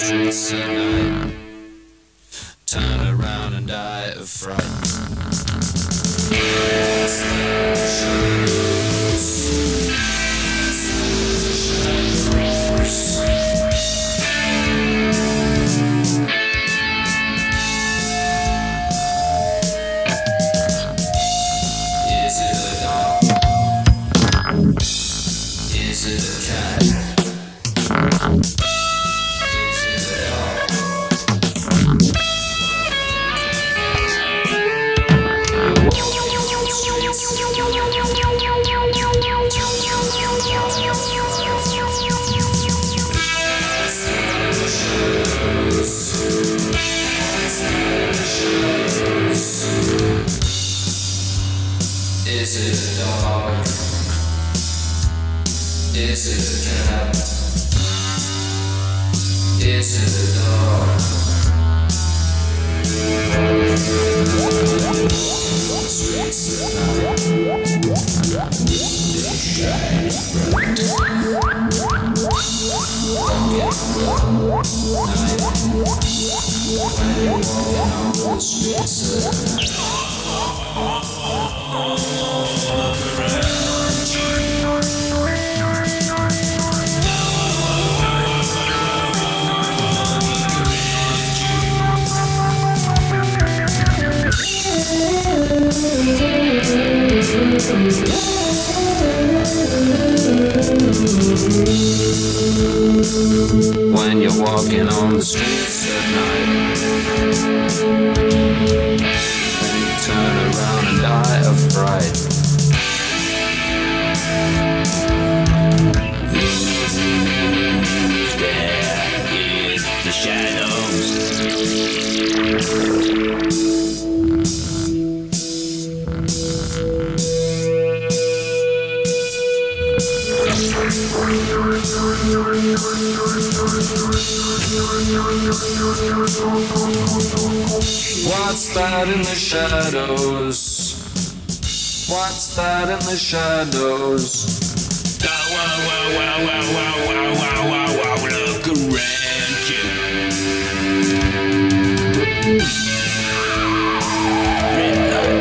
streets at night, turn around and die of fright. What's that in the shadows? Is it a dog? Is it a cat? Is it a dog? Is it a cat? Is it a dog? Streets at night, they shine bright. Walking night, when you're walking on the streets at night. When you're walking on the streets at night, then you turn around and die of fright. Who's there in the shadows? What's that in the shadows? What's that in the shadows? Wow, wow, wow, wow, wow, wow, wow, wow, wow, look around you. Red light.